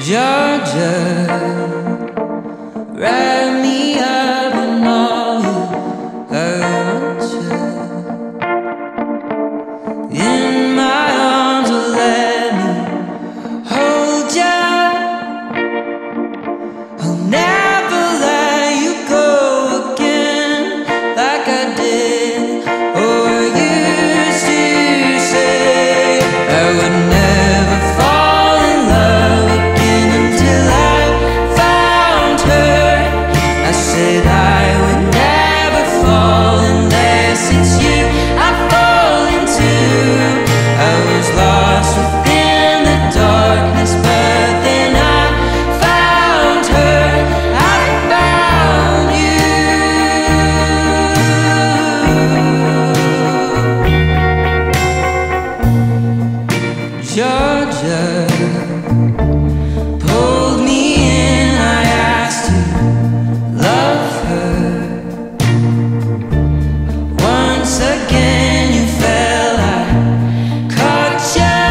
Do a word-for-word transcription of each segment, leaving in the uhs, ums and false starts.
Georgia, wrap me up in all I want you. In my arms, oh, let me hold you. I'll never let you go again like I did. Oh, I used to say I would never fall in love again until I found her. I said I would never fall unless it's you I fall into. I was lost within the darkness, but then I found her. I found you. Georgia pulled me in, I asked to love her. Once again you fell, I caught ya.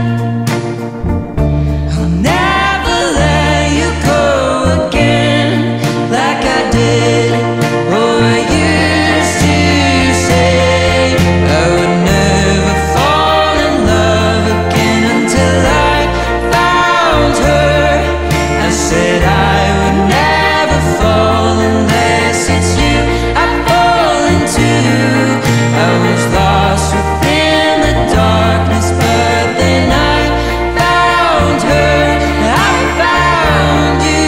I'll never let you go again like I did. Oh, I used to say I would never fall in love again until I found her. I said I would never fall unless it's you I fall into. I was lost within the darkness, but then I found her. I found you.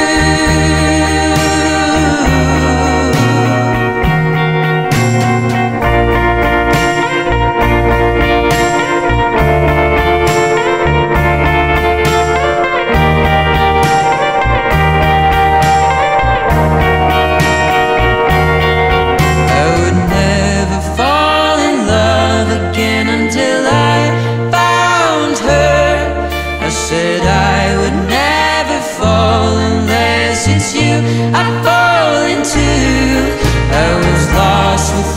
I would never fall in love again until I found her. I said I would never fall unless it's you I fall into. I was lost with